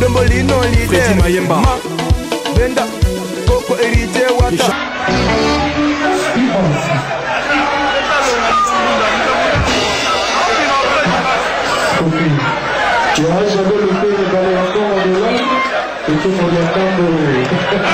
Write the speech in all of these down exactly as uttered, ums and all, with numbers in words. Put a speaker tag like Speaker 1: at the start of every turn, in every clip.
Speaker 1: Ndombolino leader.
Speaker 2: Freddy Mayemba.
Speaker 1: Ma, Benda, Coco Erite Wata.
Speaker 3: Tu vois, j'avais le fait de baler encore en dehors et tout mon bien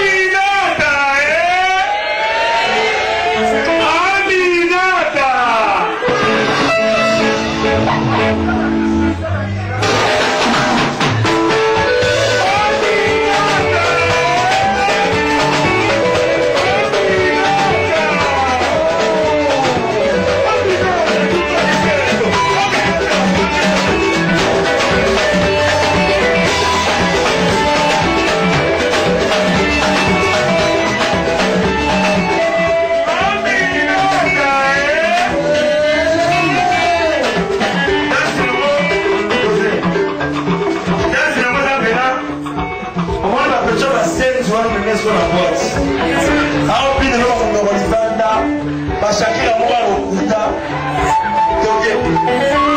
Speaker 3: Shakira mwa lokuta toke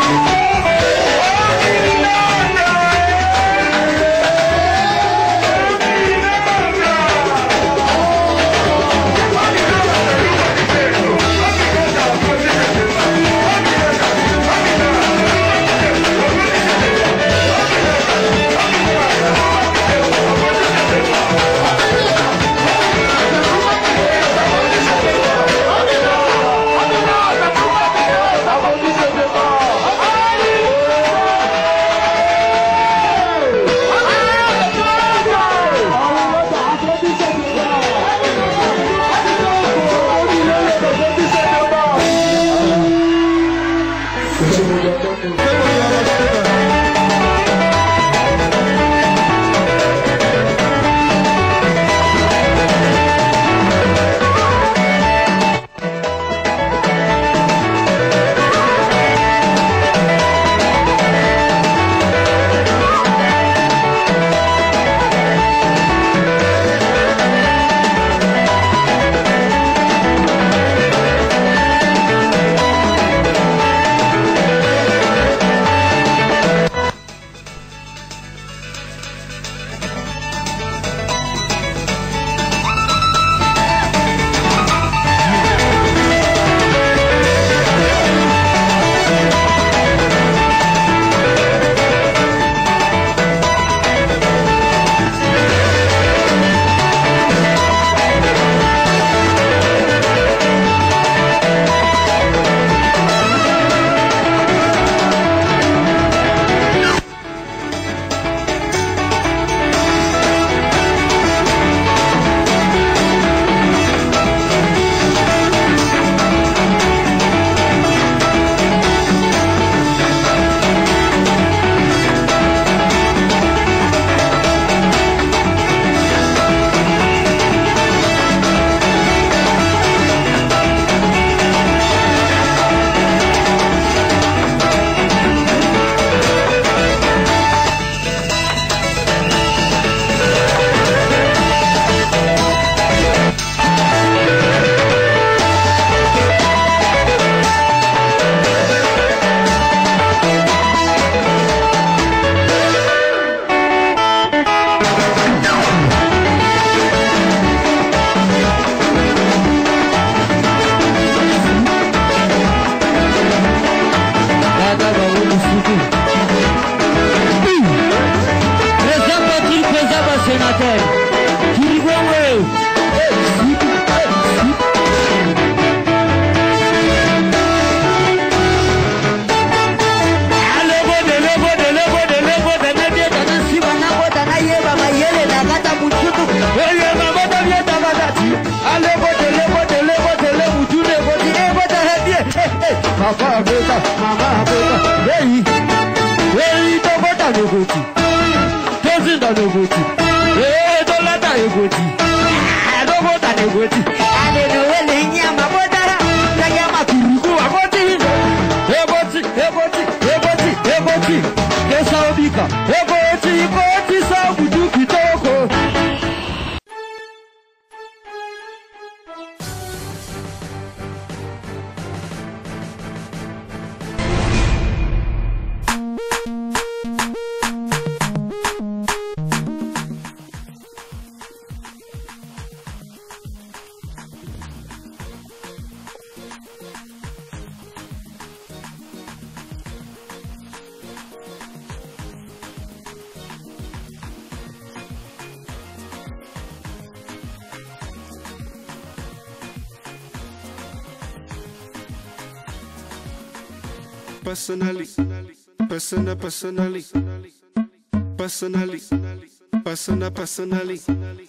Speaker 1: personally, personal, personally, personally, personal, personally.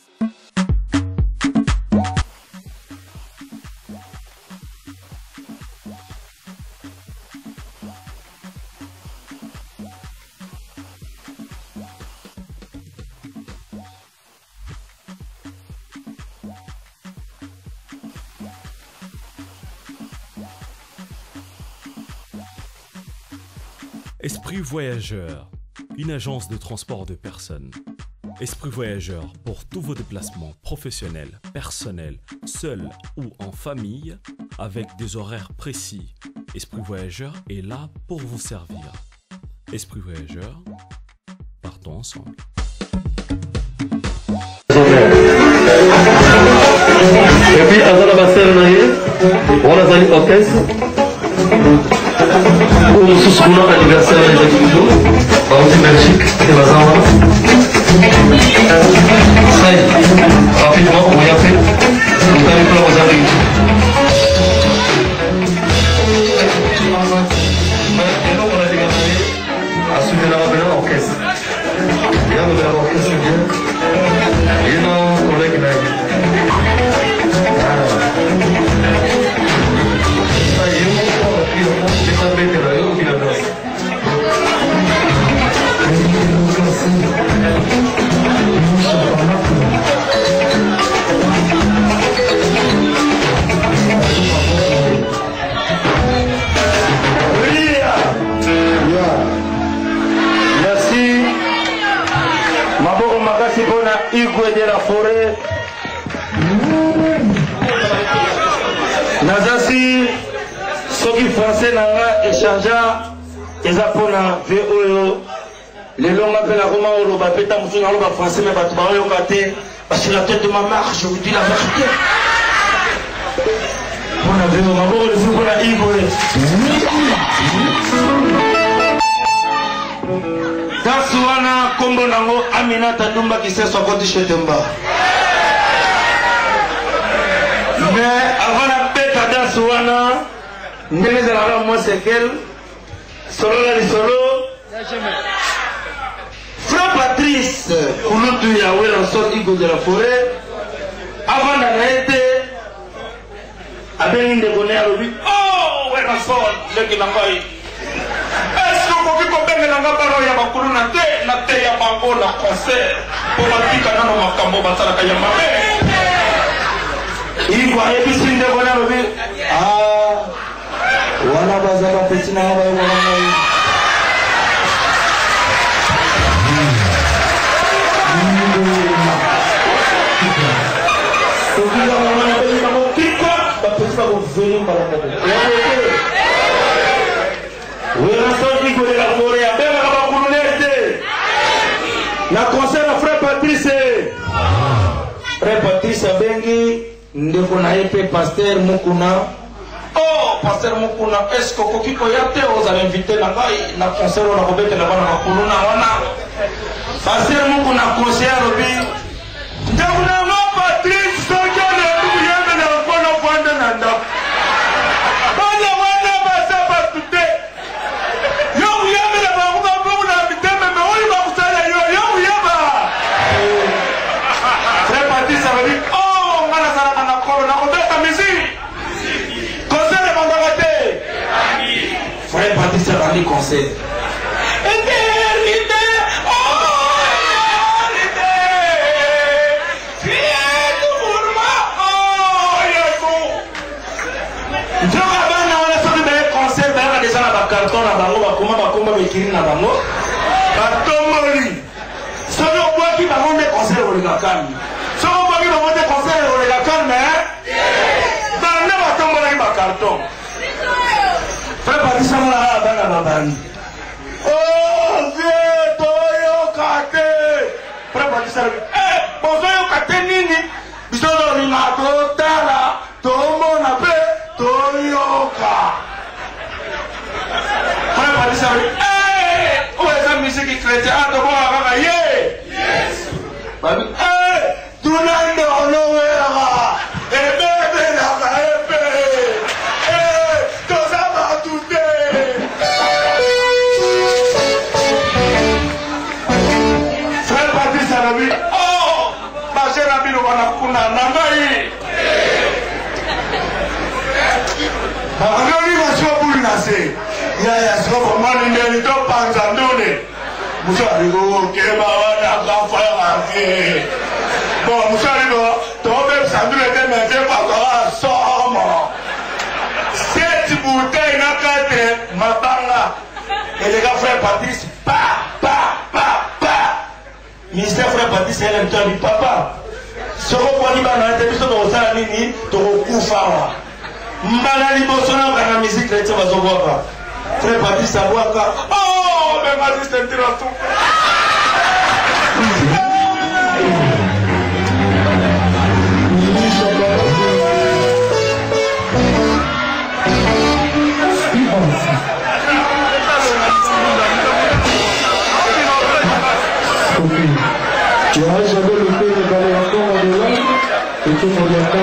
Speaker 2: Esprit Voyageur, une agence de transport de personnes. Esprit Voyageur pour tous vos déplacements professionnels, personnels, seuls ou en famille, avec des horaires précis. Esprit Voyageur est là pour vous servir. Esprit Voyageur, partons ensemble.
Speaker 3: Et puis, avant la bassin, on a fait l'orchestre. Pour le sous-second anniversaire des Activités, on dit Belgique, et Bazar. Ça y est, rapidement, on va y aller. On va aller pour la Rosary. Et donc, on a dégagé à suivre la nouvelle orchestre. Il y a un nouvel orchestre, bien. Il y a un collègue là.
Speaker 4: Merci. Maboro Makasi Bona Igwe de la Forêt. Nazasi, ceux qui français n'ont échangé, ils appellent V O O. Les longs appellent la Roma ou le Bapeta, nous sommes en français, mais tu vas regarder, parce que la tête de ma marche, je vous dis la vérité. On a vu, on a vu, on a Igwe. Dasuana Kombo Nango Aminata Dumba qui s'est sorti chez Temba. Mais avant la bête à Dasuana, Ndele Zalara, moi c'est qu'elle, solo la solo. Frère Patrice, Kouloutou Yahweh, la sorte Igo de la forêt, avant d'arrêter, avec une dégonée à l'objet, oh, ouais, la sorte, le qui n'a pas eu. Est-ce que vous pouvez faire un parole à Bakuru na te na te ya bango na concert pour la tika na no makambo basala kaya mame il va et puis sinde bona lobi ah wana bazala petina ba wana so kila wana pe na mo kiko ba pesa ko veni para ka oui, la sorte Igo de la Forêt, à Bella Bakoulonete. La concert à Frère Patrice. Frère Patrice Bengi, Ndefona Epe, Pasteur Mukuna. Oh, Pasteur Mukuna, est-ce que Kokiko Yate, vous avez invité la gaille, la concert à la Robette, la Bana Bakoulona, Wana. Pasteur Mukuna, concert à Robi. Ndefona Patrice, Sokia de Bouya de la Fona Fanda Nanda. Conseil. Éternité, oh, éternité, viens pour moi, oh, Yako. Je rabana on a sorti de conseil, mais on a déjà la carton na bango, ba comment ba comment écrire na bango. Carton moli. Ça veut quoi qui va monter conseil au legakan. Ça veut pas qui va monter conseil au legakan, mais dans le bâton moli ba carton. Frère Patrice Mola bana babani. Oh Dieu, toyo kate. Frère Patrice, eh, bozoyo kate nini? Bisono ni matotala, tomo na pe toyoka. Frère Patrice, eh, où est la musique chrétienne? Ah, d'abord avant ye. Yes. Babi, eh, tunando onowera. Ebe be na ebe. Eh, toza ba tuté. lobi oh bashe na bino wana kuna na ngai bakangeli basopuli na se yaya soko mani ndeni to panza ndune musali go keba wana kafa ake bon musali go to be sandule te mete pakara somo cette bouteille na kate mabanga et les gars frère Patrice pa pa pa pa ministère frère Patrice elle aime toi du papa soko kwa ni bana te biso to sala nini to kufa mbala liboso na kana musique la tsa bazobwaka frère Patrice abwaka oh mais vas-y c'est tira tout
Speaker 5: Tu auras jamais le fait de d'aller encore au-delà et tout mon bien.